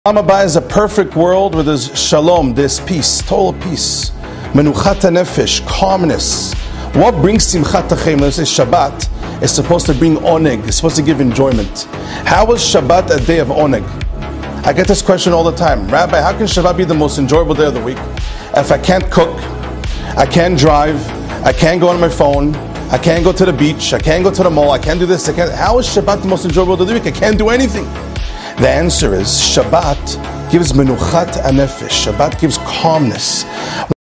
Olam is a perfect world where there's shalom, there's peace, total peace. Menuchat nefesh, calmness. What brings simchat ha'chaim? Let's say Shabbat is supposed to bring oneg, it's supposed to give enjoyment. How is Shabbat a day of oneg? I get this question all the time. Rabbi, how can Shabbat be the most enjoyable day of the week? If I can't cook, I can't drive, I can't go on my phone, I can't go to the beach, I can't go to the mall, I can't do this, how is Shabbat the most enjoyable day of the week? I can't do anything. The answer is Shabbat gives menuchat nefesh. Shabbat gives calmness.